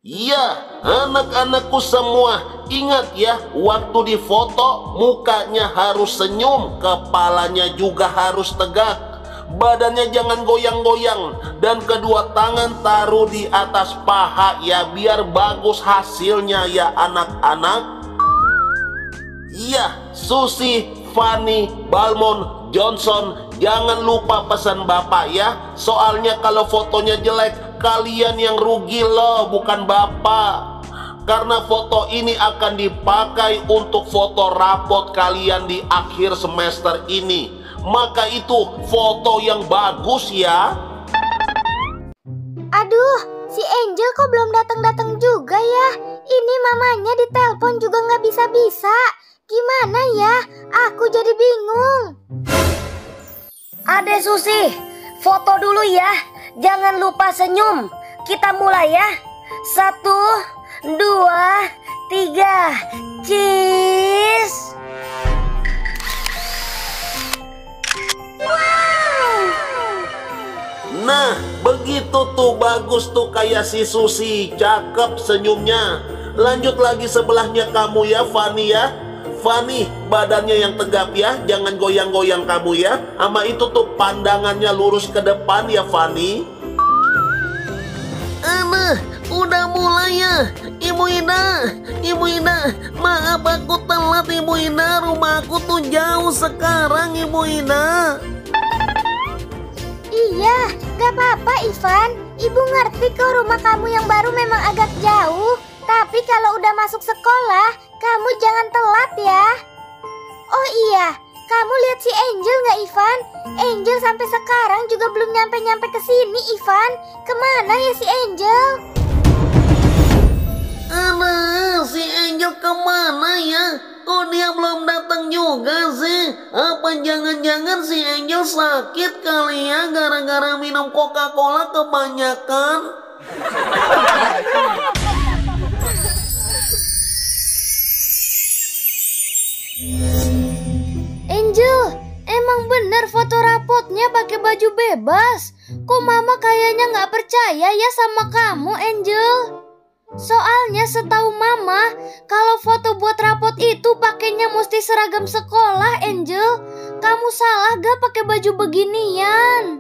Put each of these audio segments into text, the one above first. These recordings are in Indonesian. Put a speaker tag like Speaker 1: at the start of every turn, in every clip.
Speaker 1: Iya, anak-anakku semua, ingat ya, waktu difoto mukanya harus senyum, kepalanya juga harus tegak, badannya jangan goyang-goyang, dan kedua tangan taruh di atas paha ya, biar bagus hasilnya ya anak-anak. Iya, Susi, Fanny, Balmon, Johnson, jangan lupa pesan bapak ya. Soalnya kalau fotonya jelek, kalian yang rugi loh, bukan bapak. Karena foto ini akan dipakai untuk foto rapot kalian di akhir semester ini. Maka itu foto yang bagus ya.
Speaker 2: Aduh, si Angel kok belum datang-datang juga ya? Ini mamanya ditelepon juga nggak bisa-bisa. Gimana ya? Aku jadi bingung.
Speaker 3: Adek Susi, foto dulu ya. Jangan lupa senyum. Kita mulai ya. 1, 2, 3. Cheese.
Speaker 1: Nah, begitu tuh, bagus tuh kayak si Susi. Cakep senyumnya. Lanjut lagi sebelahnya kamu ya, Fanny ya. Fanny, badannya yang tegap ya, jangan goyang-goyang kamu ya. Sama itu tuh pandangannya lurus ke depan ya, Fanny. Udah mulai ya, Ibu Ida, maaf aku telat Ibu Ida, rumah aku tuh jauh sekarang Ibu Ida.
Speaker 2: Iya, gak apa-apa Ivan. Ibu ngerti kok rumah kamu yang baru memang agak jauh. Tapi kalau udah masuk sekolah, kamu jangan telat ya. Oh iya, kamu lihat si Angel nggak Ivan? Angel sampai sekarang juga belum nyampe-nyampe ke sini Ivan. Kemana ya si Angel?
Speaker 1: Si Angel kemana ya? Kok dia belum datang juga sih? Apa jangan-jangan si Angel sakit kali ya gara-gara minum Coca-Cola kebanyakan?
Speaker 2: Angel, emang bener foto rapotnya pakai baju bebas. Kok mama kayaknya nggak percaya ya sama kamu Angel? Soalnya setahu mama, kalau foto buat rapot itu pakainya mesti seragam sekolah Angel. Kamu salah gak pakai baju beginian?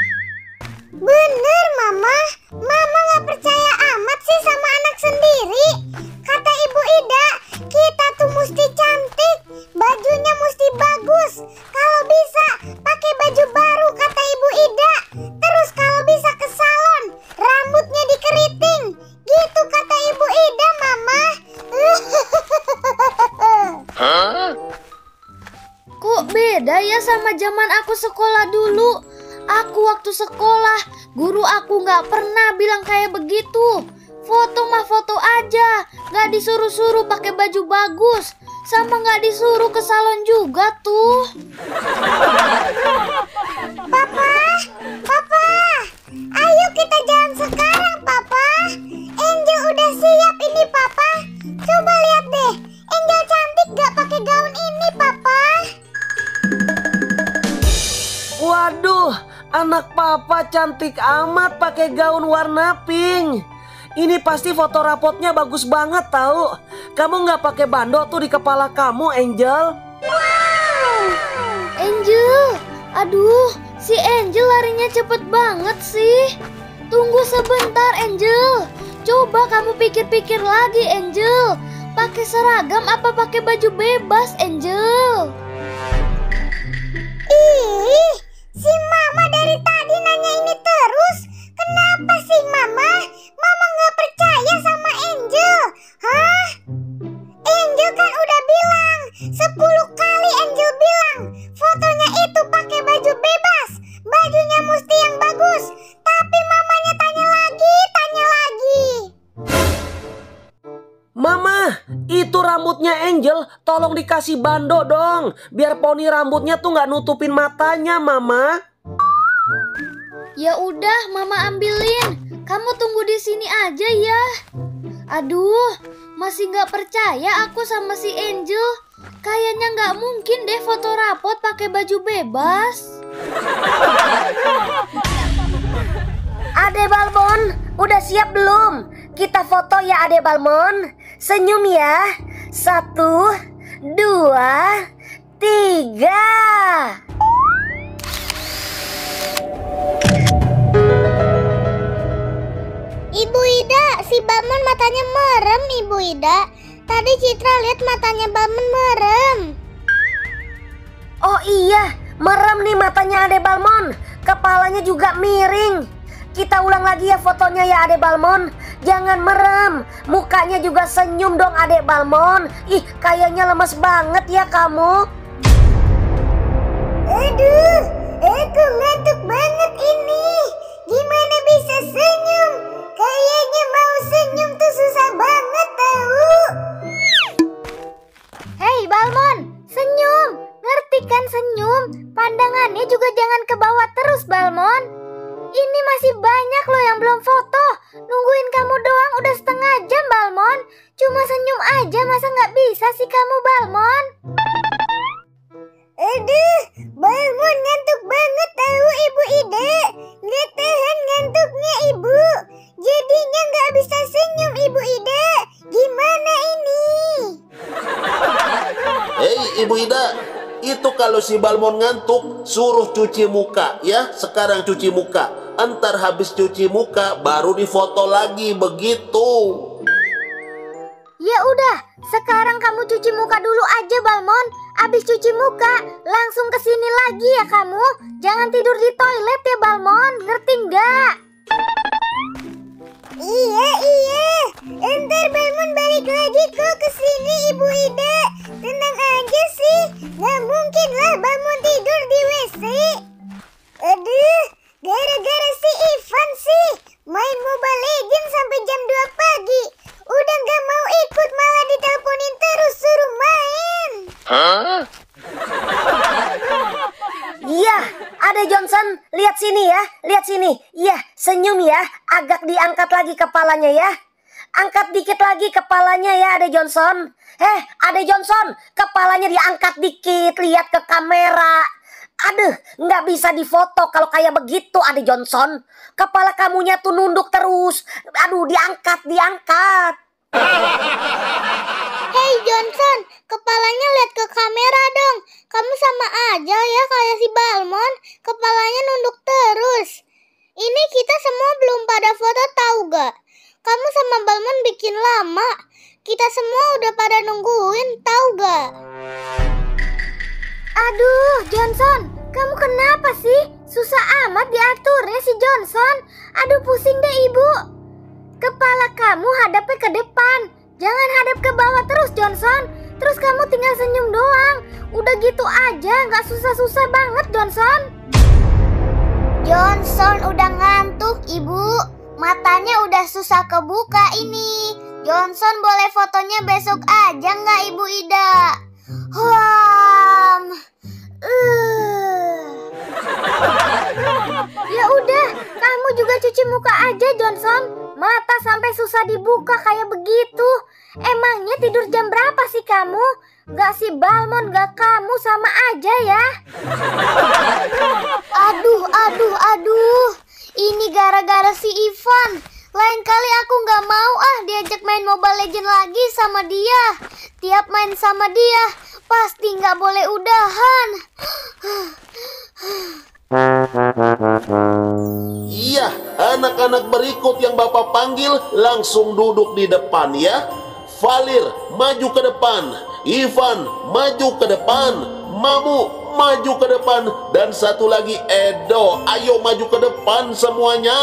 Speaker 2: Bener mama, mama gak percaya amat sih sama anak sendiri. Kata Ibu Ida, kita tuh mesti cantik, bajunya mesti bagus. Kalau bisa pakai baju baru kata Ibu Ida. Terus kalau bisa ke salon, rambutnya dikeriting. Gitu kata Ibu Ida mama. Kok beda ya sama zaman aku sekolah dulu? Aku waktu sekolah, guru aku nggak pernah bilang kayak begitu. Foto mah foto aja, nggak disuruh-suruh pakai baju bagus, sama nggak disuruh ke salon juga tuh. Papa, ayo kita jalan sekarang, Papa. Angel udah siap ini, Papa. Coba lihat deh, Angel cantik gak pakai gaun ini, Papa?
Speaker 4: Waduh, anak papa cantik amat pakai gaun warna pink. Ini pasti foto rapotnya bagus banget tahu. Kamu nggak pakai bando tuh di kepala kamu, Angel?
Speaker 2: Wow, Angel, aduh, si Angel larinya cepet banget sih. Tunggu sebentar, Angel. Coba kamu pikir-pikir lagi, Angel. Pakai seragam apa pakai baju bebas, Angel? Ih, si Mama dari tadi nanya ini terus. Kenapa sih Mama? Mama nggak percaya sama Angel. Hah? Angel kan udah bilang 10 kali Angel bilang fotonya itu pakai baju bebas. Bajunya mesti yang bagus. Tapi mamanya tanya lagi.
Speaker 4: Mama, itu rambutnya Angel tolong dikasih bando dong. Biar poni rambutnya tuh nggak nutupin matanya, Mama.
Speaker 2: Ya udah, Mama ambilin. Kamu tunggu di sini aja ya. Aduh, masih nggak percaya aku sama si Angel. Kayaknya nggak mungkin deh foto rapot pakai baju bebas.
Speaker 3: Ade Balbon, udah siap belum? Kita foto ya Ade Balmon. Senyum ya. 1, 2, 3.
Speaker 2: Ibu Ida, si Balmon matanya merem, Ibu Ida. Tadi Citra lihat matanya Balmon merem.
Speaker 3: Oh iya, merem nih matanya Ade Balmon. Kepalanya juga miring. Kita ulang lagi ya fotonya ya Ade Balmon. Jangan merem, mukanya juga senyum dong Ade Balmon. Ih, kayaknya lemes banget ya kamu.
Speaker 2: Aduh, aku ngantuk banget ini. Gimana bisa senyum? Kayaknya mau senyum tuh susah banget tahu. Hei Balmon, senyum. Ngerti kan senyum? Pandangannya juga jangan ke bawah terus Balmon. Ini masih banyak loh yang belum foto. Nungguin kamu doang udah setengah jam Balmon. Cuma senyum aja masa nggak bisa sih kamu Balmon? Aduh, Balmon ngantuk banget tahu Ibu Ida. Nggak tahan ngantuknya Ibu. Jadinya nggak bisa senyum Ibu Ida. Gimana ini?
Speaker 1: Hei Ibu Ida, itu kalau si Balmon ngantuk, suruh cuci muka ya. Sekarang cuci muka. Entar habis cuci muka baru difoto lagi begitu.
Speaker 2: Ya udah, sekarang kamu cuci muka dulu aja Balmon. Abis cuci muka, langsung kesini lagi ya kamu. Jangan tidur di toilet ya Balmon, ngerti nggak? Iya. Entar Balmon balik lagi kok kesini Ibu Ida. Tenang aja sih, nggak mungkin lah Balmon tidur di WC. Aduh, gara-gara si Ivan sih main Mobile Legends sampai jam 2 pagi. Udah nggak mau ikut malah diteleponin terus suruh main.
Speaker 3: Iya, Ade Johnson, lihat sini ya, lihat sini. Iya, senyum ya, agak diangkat lagi kepalanya ya. Angkat dikit lagi kepalanya ya Ade Johnson. Ade Johnson, kepalanya diangkat dikit, lihat ke kamera. Aduh, nggak bisa difoto kalau kayak begitu Ade Johnson. Kepala kamunya tuh nunduk terus. Aduh, diangkat.
Speaker 2: Hey Johnson, kepalanya lihat ke kamera dong. Kamu sama aja ya kayak si Balmon, kepalanya nunduk terus. Ini kita semua belum pada foto tahu gak? Kamu sama Balmon bikin lama. Kita semua udah pada nungguin tahu gak? Aduh Johnson, kamu kenapa sih? Susah amat diaturnya si Johnson. Aduh pusing deh ibu. Kepala kamu hadapnya ke depan. Jangan hadap ke bawah terus Johnson. Terus kamu tinggal senyum doang. Udah gitu aja, gak susah-susah banget Johnson. Johnson udah ngantuk ibu. Matanya udah susah kebuka ini. Johnson boleh fotonya besok aja nggak Ibu Ida? Ya udah, kamu juga cuci muka aja Johnson. Mata sampai susah dibuka kayak begitu. Emangnya tidur jam berapa sih kamu? Gak si Balmon, gak kamu sama aja ya. Aduh. Ini gara-gara si Ivan. Lain kali aku gak mau diajak main Mobile Legends lagi sama dia. Tiap main sama dia pasti gak boleh udahan.
Speaker 1: Iya, anak-anak berikut yang Bapak panggil langsung duduk di depan ya. Valir, maju ke depan. Ivan, maju ke depan. Mamu, maju ke depan. Dan satu lagi Edo, ayo maju ke depan semuanya.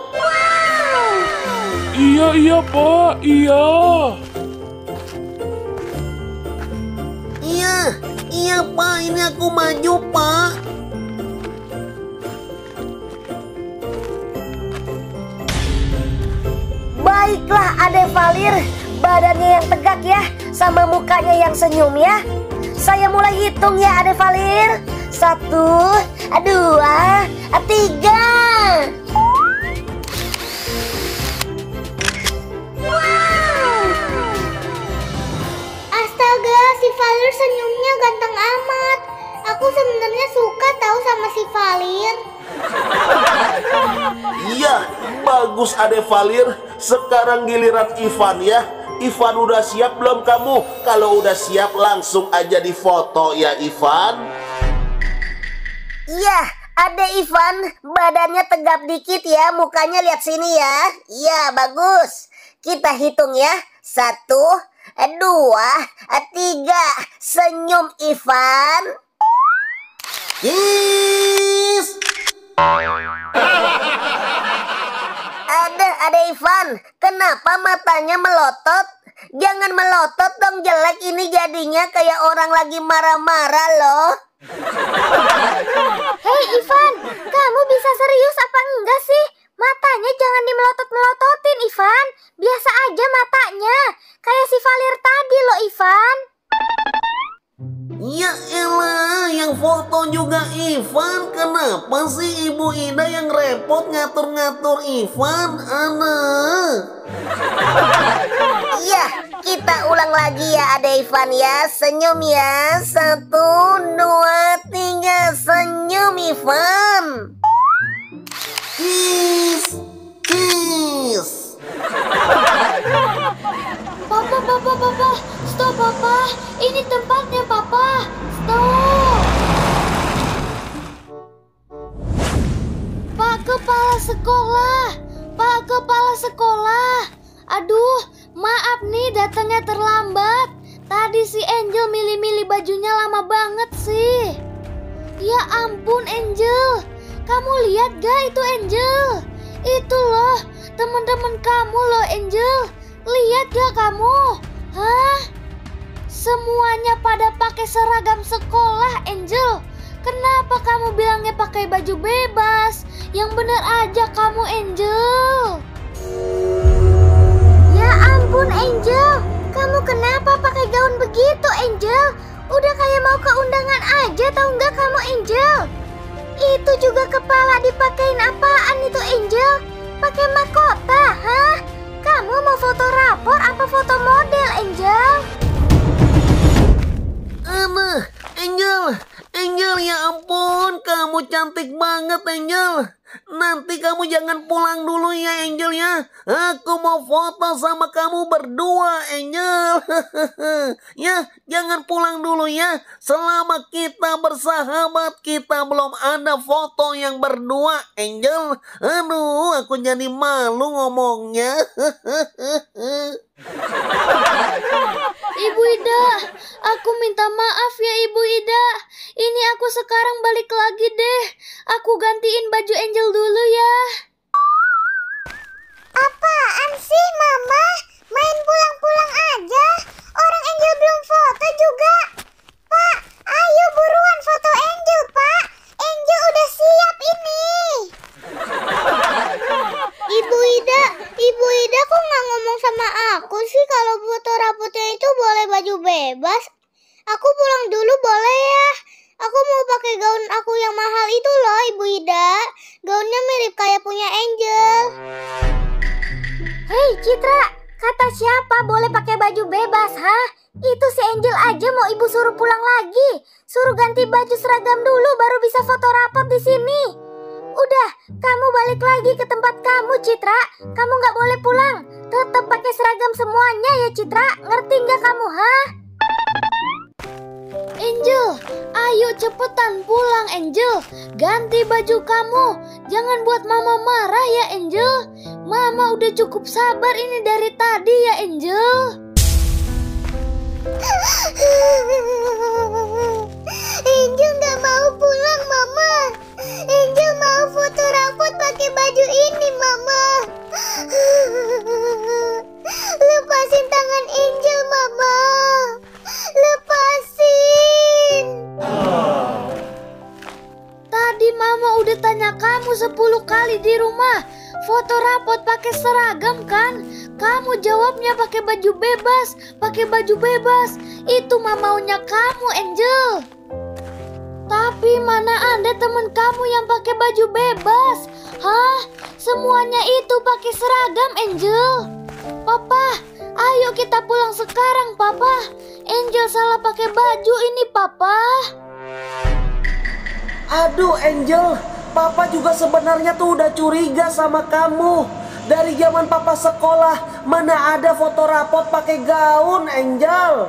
Speaker 5: Iya Pak, iya.
Speaker 1: Iya Pak, ini aku maju Pak.
Speaker 3: Baiklah Ade Valir, badannya yang tegak ya, sama mukanya yang senyum ya. Saya mulai hitung ya Ade Valir. 1, 2, 3.
Speaker 2: Astaga, si Valir senyumnya ganteng amat. Aku sebenarnya suka tahu sama si Valir.
Speaker 1: Iya, bagus Ade Valir. Sekarang giliran Ivan ya. Ivan udah siap belum kamu? Kalau udah siap langsung aja difoto ya Ivan.
Speaker 3: Iya, ada Ivan, badannya tegap dikit ya, mukanya lihat sini ya. Iya, bagus. Kita hitung ya. 1, 2, 3. Senyum Ivan.
Speaker 1: Yes.
Speaker 3: Ada Ivan, kenapa matanya melotot? Jangan melotot dong, jelek ini jadinya kayak orang lagi marah-marah loh.
Speaker 2: Hei Ivan, kamu bisa serius apa enggak sih? Matanya jangan dimelotot-melototin Ivan. Biasa aja matanya, kayak si Valir tadi loh Ivan.
Speaker 4: Ya elah, yang foto juga Ivan. Kenapa sih Ibu Ida yang repot ngatur-ngatur Ivan?
Speaker 3: Iya, kita ulang lagi ya ada Ivan ya. Senyum ya. 1, 2, 3. Senyum Ivan.
Speaker 4: Kiss, kiss.
Speaker 2: Papa, stop Papa. Ini tempatnya Papa. Stop. Pak Kepala Sekolah. Aduh, maaf nih datangnya terlambat. Tadi si Angel milih-milih bajunya lama banget sih. Ya ampun Angel. Kamu lihat gak itu Angel? Itu loh, teman-teman kamu loh Angel. Lihat gak kamu? Hah? Semuanya pada pakai seragam sekolah Angel. Kenapa kamu bilangnya pakai baju bebas? Yang bener aja kamu Angel. Ya ampun Angel, kamu kenapa pakai gaun begitu Angel? Udah kayak mau ke undangan aja tahu nggak kamu Angel? Itu juga kepala dipakein apaan itu Angel? Pakai mahkota, hah? Kamu mau foto rapor apa foto model Angel?
Speaker 4: Angel ya ampun, kamu cantik banget Angel. Nanti kamu jangan pulang dulu ya Angel ya. Aku mau foto sama kamu berdua Angel. Ya, jangan pulang dulu ya. Selama kita bersahabat, kita belum ada foto yang berdua Angel. Aduh, aku jadi malu ngomongnya.
Speaker 2: Ibu Ida, aku minta maaf ya Ibu Ida. Ini aku sekarang balik lagi deh. Aku gantiin baju Angel dulu ya.
Speaker 3: Apaan sih Mama? Main pulang-pulang aja. Orang Angel belum foto juga. Pak, ayo buruan foto Angel Pak. Angel udah siap ini.
Speaker 2: Ibu Ida kok nggak ngomong sama aku sih kalau foto rapotnya itu boleh baju bebas? Aku pulang dulu boleh ya? Aku mau pakai gaun aku yang mahal itu loh Ibu Ida. Gaunnya mirip kayak punya Angel. Hei Citra, kata siapa boleh pakai baju bebas, hah? Itu si Angel aja mau ibu suruh pulang lagi. Suruh ganti baju seragam dulu baru bisa foto rapot di sini. Udah, kamu balik lagi ke tempat kamu Citra. Kamu nggak boleh pulang. Tetap pakai seragam semuanya ya Citra. Ngerti nggak kamu, hah? Angel, ayo cepetan pulang Angel. Ganti baju kamu. Jangan buat Mama marah ya Angel. Mama udah cukup sabar ini dari tadi ya Angel. Angel nggak mau pulang Mama. Angel mau foto rapot pakai baju ini Mama. Lepasin tangan Angel Mama. Lepasin. Tadi Mama udah tanya kamu 10 kali di rumah. Foto rapot pakai seragam kan? Kamu jawabnya pakai baju bebas. Pakai baju bebas. Itu maunya kamu Angel. Tapi mana ada temen kamu yang pakai baju bebas? Hah? Semuanya itu pakai seragam Angel. Papa, ayo kita pulang sekarang Papa. Angel salah pakai baju ini Papa.
Speaker 4: Aduh Angel, Papa juga sebenarnya tuh udah curiga sama kamu. Dari zaman Papa sekolah, mana ada foto rapot pakai gaun, Angel?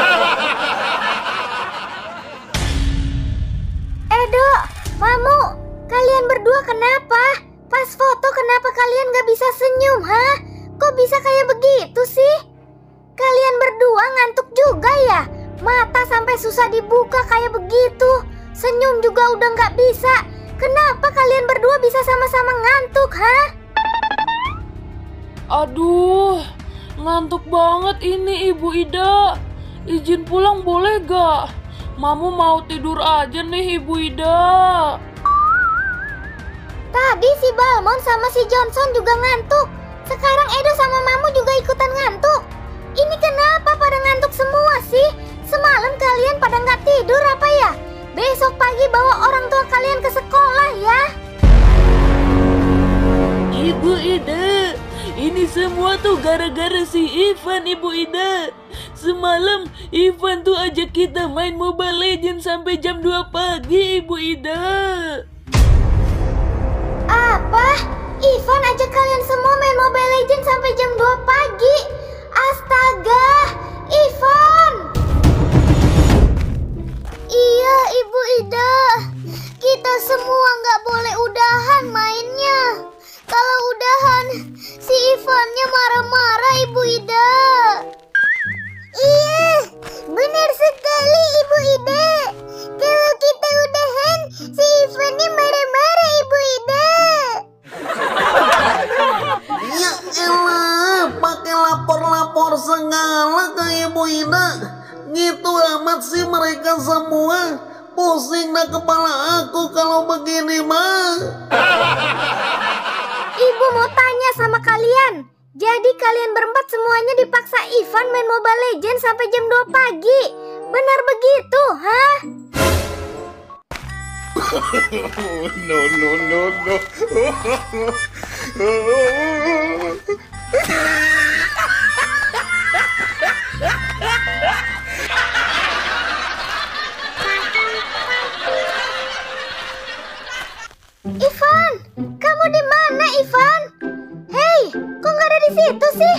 Speaker 2: Edo, Mamu, kalian berdua kenapa? Pas foto kenapa kalian gak bisa senyum, ha? Kok bisa kayak begitu sih? Kalian berdua ngantuk juga ya? Mata sampai susah dibuka kayak begitu. Senyum juga udah gak bisa. Kenapa kalian berdua bisa sama-sama ngantuk, ha?
Speaker 5: Aduh, ngantuk banget ini Ibu Ida. Izin pulang boleh gak? Mamu mau tidur aja nih Ibu Ida.
Speaker 2: Tadi si Balmon sama si Johnson juga ngantuk. Sekarang Edo sama Mamu juga ikutan ngantuk. Ini kenapa pada ngantuk semua sih? Semalam kalian pada nggak tidur apa ya? Besok pagi bawa orang tua kalian ke sekolah ya.
Speaker 5: Ibu Ida, ini semua tuh gara-gara si Ivan Ibu Ida. Semalam Ivan tuh ajak kita main Mobile Legends sampai jam 2 pagi Ibu Ida.
Speaker 2: Apa? Ivan ajak kalian semua main Mobile Legends sampai jam 2 pagi? Astaga, Ivan! Iya, Ibu Ida. Kita semua nggak boleh udahan mainnya. Kalau udahan, si Ivannya marah-marah, Ibu Ida. Iya, benar sekali, Ibu Ida. Kalau kita udahan, si Ivannya marah-marah, Ibu Ida.
Speaker 4: Ya elah, pakai lapor-lapor segala ke Ibu Ida. Gitu amat sih mereka semua. Pusing dah kepala aku kalau begini mah.
Speaker 2: Ibu mau tanya sama kalian. Jadi kalian berempat semuanya dipaksa Ivan main Mobile Legends sampai jam 2 pagi. Benar begitu, hah?
Speaker 1: No, no, no, no.
Speaker 2: Ivan, kamu di mana, Ivan? Hei, kok nggak ada di situ sih?